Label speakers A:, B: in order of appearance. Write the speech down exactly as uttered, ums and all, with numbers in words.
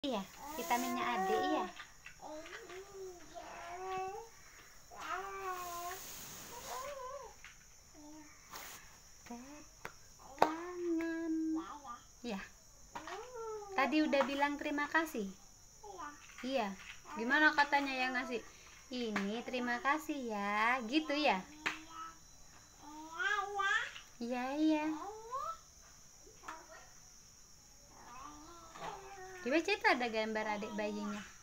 A: Iya, vitaminnya adik iya. Tangan. Iya. Tadi udah bilang terima kasih. Iya. Gimana katanya yang ngasih? Ini terima kasih ya. Gitu ya. Iya, iya. Di W C itu ada gambar adik bayinya.